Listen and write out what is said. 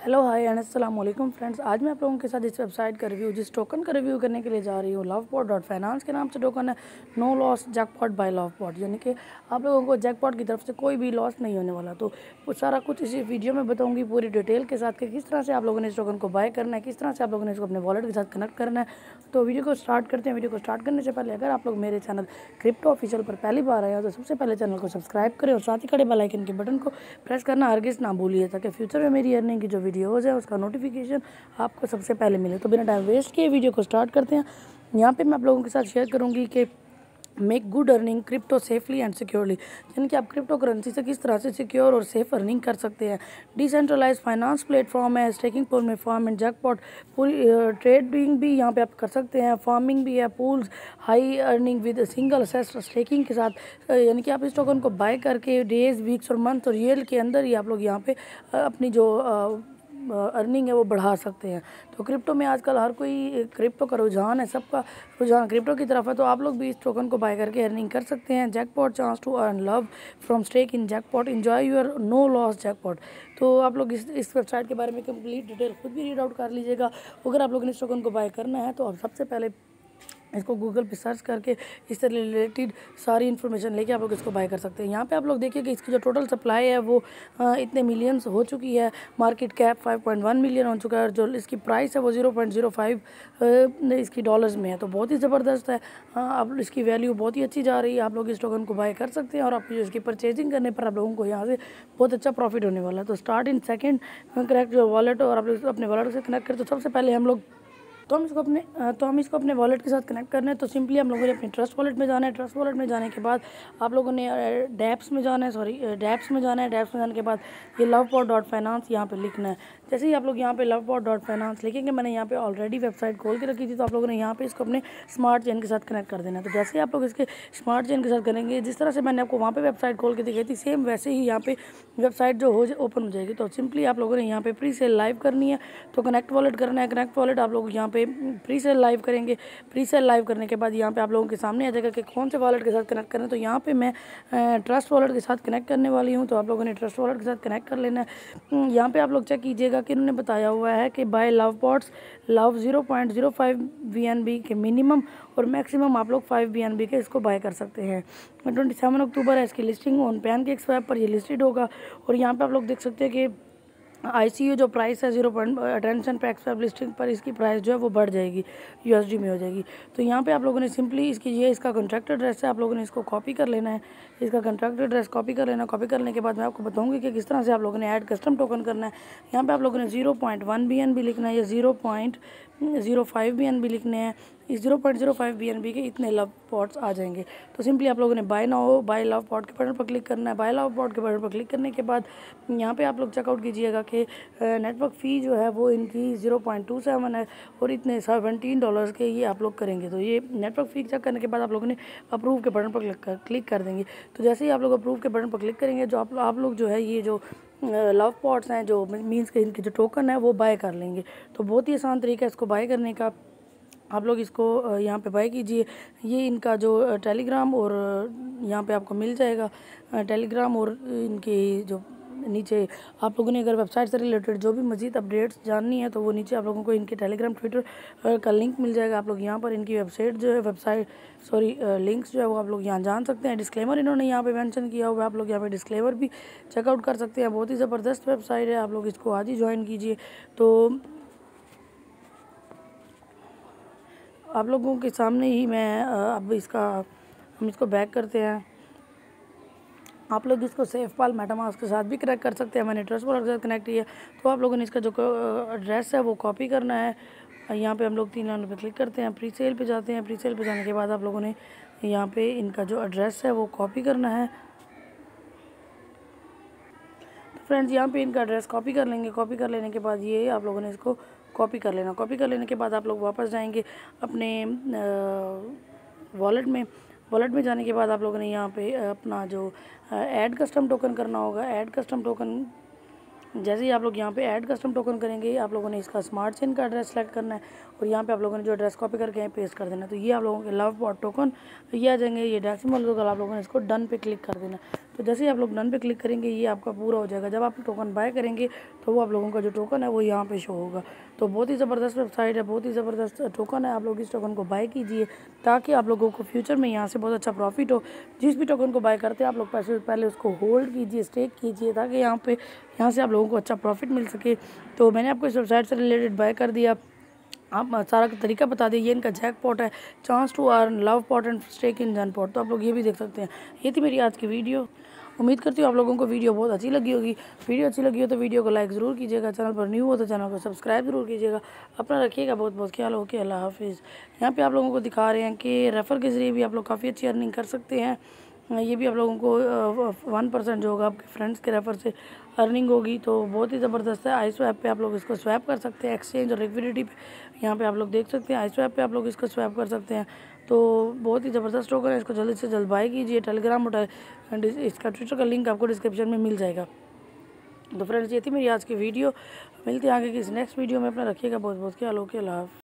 Hello hi and अस्सलाम वालेकुम friends. आज मैं आप लोगों के साथ इस वेबसाइट का रिव्यू, जिस टोकन का रिव्यू करने के लिए जा रही हूँ, lovepot.finance के नाम से टोकन है। No loss jackpot by Lovepot, यानी कि आप लोगों को जैकपॉट की तरफ से कोई भी लॉस नहीं होने वाला। तो वो सारा कुछ इसी वीडियो में बताऊँगी पूरी डिटेल के साथ कि किस तरह से आप लोगों ने इस टोकन को बाय करना है, किस तरह से आप लोगों ने इसको अपने वॉलेट के साथ कनेक्ट करना है। तो वीडियो को स्टार्ट करते हैं। वीडियो को स्टार्ट करने से पहले अगर आप लोग मेरे चैनल क्रिप्टो ऑफिशियल पर पहली बार आए हो तो सबसे पहले चैनल को सब्सक्राइब करें और साथ ही खड़े बेल आइकन के बटन को प्रेस करना हरगिज़ ना भूलिए, ताकि फ्यूचर में मेरी अर्निंग की जो वीडियोज़ है उसका नोटिफिकेशन आपको सबसे पहले मिले। तो बिना टाइम वेस्ट किए वीडियो को स्टार्ट करते हैं। यहाँ पे मैं आप लोगों के साथ शेयर करूँगी कि make good earning crypto safely and securely, यानी कि आप क्रिप्टो करेंसी से किस तरह से सिक्योर और सेफ अर्निंग कर सकते हैं। डिसेंट्रलाइज फाइनेंस प्लेटफॉर्म है, स्टेकिंग पूल में फार्म एंड जैकपॉट, पूरी ट्रेडिंग भी यहाँ पे आप कर सकते हैं, फार्मिंग भी है, pools high earning with single असेस स्टेकिंग के साथ, यानी कि आप इस टोकन को बाय करके डेज, वीक्स और मंथ और ईयर के अंदर ही आप लोग यहाँ पे अपनी जो अर्निंग है वो बढ़ा सकते हैं। तो क्रिप्टो में आजकल हर कोई क्रिप्टो का रुझान है, सबका रुझान क्रिप्टो की तरफ है। तो आप लोग भी इस टोकन को बाय करके अर्निंग कर सकते हैं। Jackpot chance to earn love from stake in jackpot, enjoy your no loss jackpot. तो आप लोग इस वेबसाइट के बारे में कंप्लीट डिटेल खुद भी रीड आउट कर लीजिएगा। अगर आप लोगों ने इस टोकन को बाय करना है तो आप सबसे पहले इसको गूगल पे सर्च करके इससे रिलेटेड सारी इन्फॉर्मेशन लेके आप लोग इसको बाय कर सकते हैं। यहाँ पे आप लोग देखिए कि इसकी जो टोटल सप्लाई है वो इतने मिलियंस हो चुकी है। मार्केट कैप 5.1 मिलियन हो चुका है और जो इसकी प्राइस है वो 0.05 इसकी डॉलर्स में है। तो बहुत ही ज़बरदस्त है। अब इसकी वैल्यू बहुत ही अच्छी जा रही है। आप लोग इस टोकन को बाय कर सकते हैं और आप इसकी परचेजिंग करने पर आप लोगों को यहाँ से बहुत अच्छा प्रॉफिट होने वाला है। तो स्टार्ट इन सेकेंड कनेक्ट जो वॉलेट, और आप लोग अपने वॉलेट से कनेक्ट करें। तो सबसे पहले हम इसको अपने वॉलेट के साथ कनेक्ट करना है। तो सिंपली हम लोगों ने अपने ट्रस्ट वॉलेट में जाना है। ट्रस्ट वॉलेट में जाने के बाद आप लोगों ने डैप्स में जाना है। डैप्स में जाने के बाद ये lovepot.finance यहाँ पे लिखना है। जैसे ही आप लोग यहाँ पे lovepot.finance लिखेंगे, मैंने यहाँ पे ऑलरेडी वेबसाइट खोल के रखी थी, तो आप लोगों ने यहाँ पे इसको अपने स्मार्ट चेन के साथ कनेक्ट कर देना है। तो जैसे ही आप लोग इसके स्मार्ट चेन के साथ करेंगे, जिस तरह से मैंने आपको वहाँ पे वेबसाइट खोल के दिखाई थी, सेम वैसे ही यहाँ पे वेबसाइट जो हो ओपन हो जाएगी। तो सिंपली आप लोगों ने यहाँ पे प्री सेल लाइव करनी है, तो कनेक्ट वॉलेट करना है। कनेक्ट वॉलेट आप लोग यहाँ पे प्री सेल लाइव करेंगे। प्री सेल लाइव करने के बाद यहाँ पे आप लोगों के सामने आ जाएगा कि कौन से वॉलेट के साथ कनेक्ट करें। तो यहाँ पे मैं ट्रस्ट वॉलेट के साथ कनेक्ट करने वाली हूँ। तो आप लोगों ने ट्रस्ट वॉलेट के साथ कनेक्ट कर लेना है। यहाँ पे आप लोग चेक कीजिएगा कि इन्होंने बताया हुआ है कि बाय लवपॉट्स लव 0.05 BNB के मिनिमम और मैक्सिमम आप लोग 5 BNB के इसको बाय कर सकते हैं। 27 अक्टूबर है इसकी लिस्टिंग, ऑन पैनकेक्स वेब पर ये लिस्टेड होगा। और यहाँ पे आप लोग देख सकते हैं कि ICU जो प्राइस है 0.10 पे एक्सपेक्ट लिस्टिंग पर इसकी प्राइस जो है वो बढ़ जाएगी, USD में हो जाएगी। तो यहाँ पे आप लोगों ने सिंपली इसका कॉन्ट्रैक्ट एड्रेस है, आप लोगों ने इसको कॉपी कर लेना है। इसका कॉन्ट्रैक्ट एड्रेस कॉपी कर लेना। कॉपी करने के बाद मैं आपको बताऊंगी कि किस तरह से आप लोगों ने ऐड कस्टम टोकन करना है। यहाँ पे आप लोगों ने 0.1 BNB लिखना है या 0.05 BNB लिखने हैं। इस 0.05 BNB के इतने लव पॉट्स आ जाएंगे। तो सिंपली आप लोगों ने बाय लव पॉट के बटन पर क्लिक करना है। बाय लव पॉट के बटन पर क्लिक करने के बाद यहाँ पे आप लोग चेकआउट कीजिएगा कि नेटवर्क फ़ी जो है वो इनकी 0.27 है और इतने $17 के ये आप लोग करेंगे। तो ये नेटवर्क फ़ी चेक करने के बाद आप लोगों ने अप्रूव के बटन पर क्लिक कर देंगे। तो जैसे ही आप लोग अप्रूव के बटन पर क्लिक करेंगे, जो आप लोग जो है ये जो लव पॉट्स हैं, जो मीन्स के इनके जो टोकन है वो बाय कर लेंगे। तो बहुत ही आसान तरीका है इसको बाय करने का। आप लोग इसको यहाँ पे बाय कीजिए। ये इनका जो टेलीग्राम और यहाँ पे आपको मिल जाएगा टेलीग्राम, और इनकी जो नीचे आप लोगों ने अगर वेबसाइट से रिलेटेड जो भी मज़ीद अपडेट्स जाननी है तो वो नीचे आप लोगों को इनके टेलीग्राम, ट्विटर का लिंक मिल जाएगा। आप लोग यहाँ पर इनकी लिंक्स जो है वो आप लोग यहाँ जान सकते हैं। डिस्क्लेमर इन्होंने यहाँ पे मेंशन किया हुआ है, आप लोग यहाँ पे डिस्क्लेमर भी चेकआउट कर सकते हैं। बहुत ही ज़बरदस्त वेबसाइट है, आप लोग इसको आज ही ज्वाइन कीजिए। तो आप लोगों के सामने ही मैं अब हम इसको बैक करते हैं। आप लोग इसको सेफपाल मेटामास्क के साथ भी कनेक्ट कर सकते हैं। मैंने ट्रस्ट वॉलेट के साथ कनेक्ट किया। तो आप लोगों ने इसका जो एड्रेस है वो कॉपी करना है। यहाँ पे हम लोग 3 लाइन पे क्लिक करते हैं, प्री सेल पे जाते हैं। प्री सेल पे जाने के बाद आप लोगों ने यहाँ पे इनका जो एड्रेस है वो कॉपी करना है। तो फ्रेंड्स यहाँ पे इनका एड्रेस कॉपी कर लेंगे। कॉपी कर लेने के बाद ये आप लोगों ने इसको कॉपी कर लेना। कॉपी कर लेने के बाद आप लोग वापस जाएंगे अपने वॉलेट में। वॉलेट में जाने के बाद आप लोगों ने यहाँ पे अपना जो ऐड कस्टम टोकन करना होगा। ऐड कस्टम टोकन जैसे ही आप लोग यहाँ पे ऐड कस्टम टोकन करेंगे, आप लोगों ने इसका स्मार्ट चेन का एड्रेस सेलेक्ट करना है और यहाँ पे आप लोगों ने जो एड्रेस कॉपी करके यहाँ पेस्ट कर देना है। तो ये आप लोगों के लव पॉट टोकन ये आ जाएंगे, ये डेसिमल होगा, आप लोगों ने इसको डन पे क्लिक कर देना। तो जैसे ही आप लोग डन पे क्लिक करेंगे ये आपका पूरा हो जाएगा। जब आप टोकन बाय करेंगे तो वो आप लोगों का जो टोकन है वो यहाँ पे शो होगा। तो बहुत ही ज़बरदस्त वेबसाइट है, बहुत ही ज़बरदस्त टोकन है। आप लोग इस टोकन को बाय कीजिए ताकि आप लोगों को फ्यूचर में यहाँ से बहुत अच्छा प्रॉफिट हो। जिस भी टोकन को बाय करते हैं आप लोग पैसे पहले उसको होल्ड कीजिए, स्टेक कीजिए, ताकि यहाँ से आप लोगों को अच्छा प्रॉफिट मिल सके। तो मैंने आपको इस वेबसाइट से रिलेटेड बाय कर दिया, आप सारा तरीका बता दिए। ये इनका जैकपॉट है, chance to earn, love pot and stake in जनपॉट। तो आप लोग ये भी देख सकते हैं। ये थी मेरी आज की वीडियो। उम्मीद करती हूँ आप लोगों को वीडियो बहुत अच्छी लगी होगी। वीडियो अच्छी लगी हो तो वीडियो को लाइक ज़रूर कीजिएगा, चैनल पर न्यू हो तो चैनल को सब्सक्राइब ज़रूर कीजिएगा। अपना रखिएगा बहुत बहुत ख्याल। ओके, अल्लाह हाफिज़। यहाँ पे आप लोगों को दिखा रहे हैं कि रेफ़र के ज़रिए भी आप लोग काफ़ी अच्छी अर्निंग कर सकते हैं। ये भी आप लोगों को 1% जो होगा आपके फ्रेंड्स के रेफ़र से अर्निंग होगी। तो बहुत ही ज़बरदस्त है। iSwap पे आप लोग इसको स्वैप कर सकते हैं, एक्सचेंज और लिक्विडिटी पे यहाँ पे आप लोग देख सकते हैं। iSwap पे आप लोग इसको स्वैप कर सकते हैं। तो बहुत ही ज़बरदस्त टोकन है, इसको जल्दी से जल्द बाय कीजिए। टेलीग्राम और इसका ट्विटर का लिंक आपको डिस्क्रिप्शन में मिल जाएगा। तो फ्रेंड्स ये थी मेरी आज की वीडियो। मिलते हैं आगे किसी नेक्स्ट वीडियो में। अपना रखिएगा बहुत बहुत ख्याल। ओके, अल्लाह हाफ़िज़।